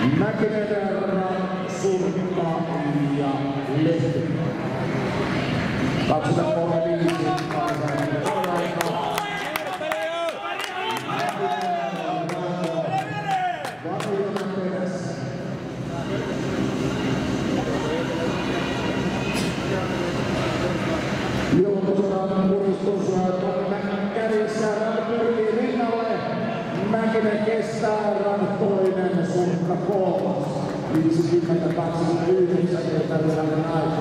Mäkinen, Surkka ja Lehti. 23.5 kansainvälinen aika. Ilmoitusodan puristus toinen kädessä pyrkii rinnalle. Mäkinen kestää toinen, Surkka kolmas. 50-29 kertaa aika.